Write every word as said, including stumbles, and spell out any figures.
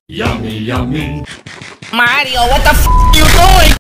Yummy, yummy. Mario, what the f are you doing?